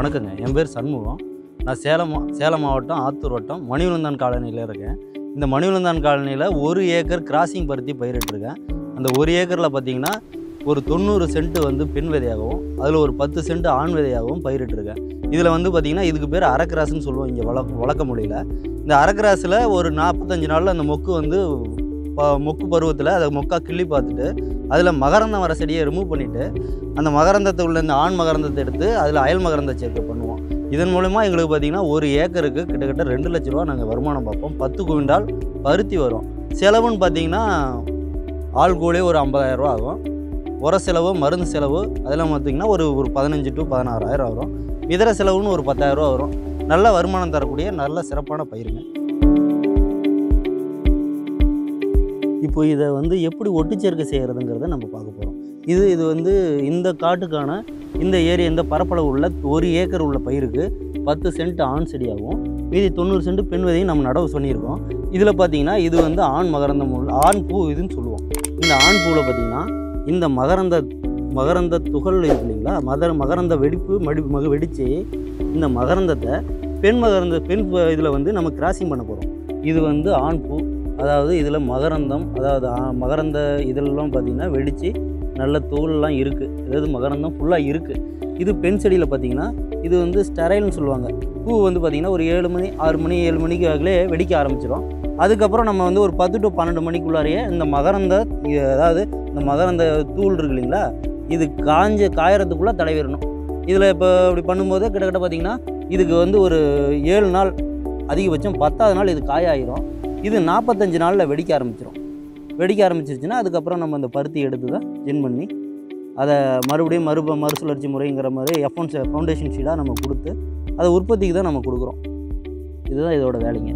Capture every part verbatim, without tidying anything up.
வணக்கங்க. என் பேர் சண்முகம். நான் சேலம் சேலம் மாவட்டம் ஆத்தூர் வட்டம் மணிவளந்தான் காலனியில் இருக்கேன். இந்த மணிவளந்தான் காலனியில் ஒரு ஏக்கர் கிராசிங் பருத்தி பயிரிட்டிருக்கேன். அந்த ஒரு ஏக்கரில் பார்த்திங்கன்னா ஒரு தொண்ணூறு சென்ட்டு வந்து பெண் விதையாகவும் அதில் ஒரு பத்து சென்ட் ஆண் விதையாகவும் பயிரிட்டிருக்கேன். இதில் வந்து பார்த்திங்கன்னா இதுக்கு பேர் அரைக்கிராஸ்ன்னு சொல்லுவோம் இங்கே வள வளர்க்க முடியல. இந்த அரைக்கிராஸில் ஒரு நாற்பத்தஞ்சு நாளில் அந்த மொக்கு வந்து மொக்கு பருவத்தில் அதை மொக்காக கிள்ளி பார்த்துட்டு அதில் மகரந்தம் வர செடியை ரிமூவ் பண்ணிவிட்டு அந்த மகரந்தத்தை உள்ள இந்த ஆண் மகரந்தத்தை எடுத்து அதில் அயல் மகரந்த சேர்க்கை பண்ணுவோம். இதன் மூலமாக எங்களுக்கு பார்த்திங்கன்னா ஒரு ஏக்கருக்கு கிட்டத்தட்ட ரெண்டு லட்ச ரூபா நாங்கள் வருமானம் பார்ப்போம். பத்து குவிண்டால் பருத்தி வரும். செலவுன்னு பார்த்திங்கன்னா ஆள் கூலி ஒரு ஐம்பதாயிரம் ரூபா ஆகும். உர செலவு, மருந்து செலவு அதெல்லாம் பார்த்திங்கன்னா ஒரு ஒரு பதினஞ்சு டு பதினாறாயிரம் வரும். இதர செலவுன்னு ஒரு பத்தாயிரம் ரூபா வரும். நல்ல வருமானம் தரக்கூடிய நல்ல சிறப்பான பயிருங்க. இப்போ இதை வந்து எப்படி ஒட்டுச்சேர்க்கை செய்கிறதுங்கிறத நம்ம பார்க்க போகிறோம். இது இது வந்து இந்த காட்டுக்கான இந்த ஏரியா இந்த பரப்பளவு உள்ள ஒரு ஏக்கர் உள்ள பயிருக்கு பத்து சென்ட் ஆண் செடியாகவும் மீதி தொண்ணூறு சென்ட் பெண் விதையும் நம்ம நடவு சொல்லியிருக்கோம். இதில் பார்த்திங்கன்னா இது வந்து ஆண் மகரந்தம் உள்ள ஆண் பூ இதுன்னு சொல்லுவோம். இந்த ஆண் பூவில் பார்த்திங்கன்னா இந்த மகரந்த மகரந்த துகள் இருக்கு இல்லைங்களா, மத மகரந்த வெடிப்பு மடி மக வெடித்து இந்த மகரந்தத்தை பெண் மகரந்த பெண் இதில் வந்து நம்ம கிராசிங் பண்ண போகிறோம். இது வந்து ஆண் பூ, அதாவது இதில் மகரந்தம், அதாவது மகரந்த இதெல்லாம் பார்த்திங்கன்னா வெடித்து நல்ல தோல்லாம் இருக்குது. அதாவது மகரந்தம் ஃபுல்லாக இருக்குது. இது பெண் செடியில் பார்த்திங்கன்னா இது வந்து ஸ்டெரைல்னு சொல்லுவாங்க. பூ வந்து பார்த்திங்கன்னா ஒரு ஏழு மணி ஆறு மணி ஏழு மணிக்கு ஆகலே வெடிக்க ஆரம்பிச்சிடும். அதுக்கப்புறம் நம்ம வந்து ஒரு பத்து டு பன்னெண்டு மணிக்குள்ளாரையே இந்த மகரந்த அதாவது இந்த மகரந்த தூள் இருக்கு இல்லைங்களா, இது காஞ்ச காயறதுக்குள்ளே தடவிடணும். இதில் இப்போ இப்படி பண்ணும்போது கிட்டத்தட்ட பார்த்திங்கன்னா இதுக்கு வந்து ஒரு ஏழு நாள் அதிகபட்சம் பத்தாவது நாள் இது காயாயிரும். இது நாற்பத்தஞ்சு நாளில் வெடிக்க ஆரம்பிச்சிடும். வெடிக்க ஆரம்பிச்சிருச்சுன்னா அதுக்கப்புறம் நம்ம அந்த பருத்தி எடுத்து தான் ஜென் பண்ணி அதை மறுபடியும் மறு மறுசுழற்சி முறைங்கிற மாதிரி எஃபோன்ஸ் ஃபவுண்டேஷன் ஷீடாக நம்ம கொடுத்து அதை உற்பத்திக்கு தான் நம்ம கொடுக்குறோம். இதுதான் இதோட வேலைங்க.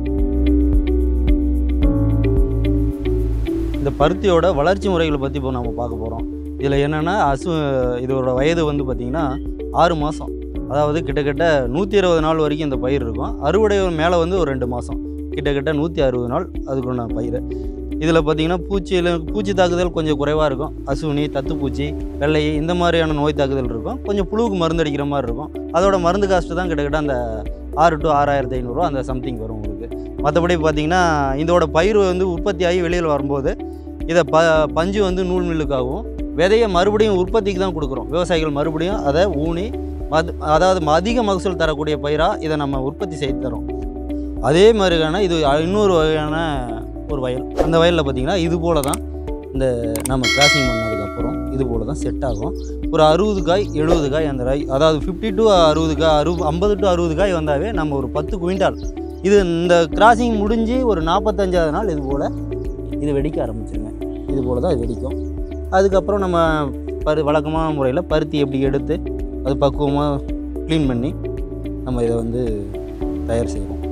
இந்த பருத்தியோட வளர்ச்சி முறைகளை பற்றி இப்போ நம்ம பார்க்க போகிறோம். இதில் என்னென்னா அசு இதோட வயது வந்து பார்த்திங்கன்னா ஆறு மாதம், அதாவது கிட்டத்தட்ட நூற்றி இருபது நாள் வரைக்கும் இந்த பயிர் இருக்கும். அறுவடை மேலே வந்து ஒரு ரெண்டு மாதம், கிட்டத்தட்ட நூற்றி அறுபது நாள் அதுக்குள்ள பயிர். இதில் பார்த்திங்கன்னா பூச்சியில் பூச்சி தாக்குதல் கொஞ்சம் குறைவாக இருக்கும். அசுவினி, தத்துப்பூச்சி, வெள்ளை இந்த மாதிரியான நோய் தாக்குதல் இருக்கும். கொஞ்சம் புழுவுக்கு மருந்து அடிக்கிற மாதிரி இருக்கும். அதோட மருந்து காஸ்ட்டு தான் கிட்டத்தட்ட அந்த ஆறு டு ஆறாயிரத்தி ஐநூறுரூவா அந்த சம்திங் வரும் உங்களுக்கு. மற்றபடி பார்த்திங்கன்னா இதோட பயிர் வந்து உற்பத்தி ஆகி வெளியில் வரும்போது இதை ப பஞ்சு வந்து நூல் மில்லுக்காகவும் விதையை மறுபடியும் உற்பத்திக்கு தான் கொடுக்குறோம். விவசாயிகள் மறுபடியும் அதை ஊனி மது அதாவது அதிக மகசூல் தரக்கூடிய பயிராக இதை நம்ம உற்பத்தி செய்து தரோம். அதே மாதிரியான இது இன்னொரு வகையான ஒரு வயல். அந்த வயலில் பார்த்திங்கன்னா இது போல் தான் இந்த நம்ம கிராசிங் பண்ணதுக்கப்புறம் இது போல் தான் செட் ஆகும். ஒரு அறுபது காய் எழுபது காய் அந்த காய், அதாவது ஃபிஃப்டி டு அறுபது காய் அறு ஐம்பது டு அறுபது காய் வந்தாவே நம்ம ஒரு பத்து குவிண்டால். இது இந்த கிராசிங் முடிஞ்சு ஒரு நாற்பத்தஞ்சாவது நாள் இது போல் இது வெடிக்க ஆரம்பிச்சிருங்க. இது போல் தான் இது வெடிக்கும். அதுக்கப்புறம் நம்ம பரு வழக்கமான முறையில் பருத்தி எப்படி எடுத்து அது பக்குவமாக க்ளீன் பண்ணி நம்ம இதை வந்து தயார் செய்வோம்.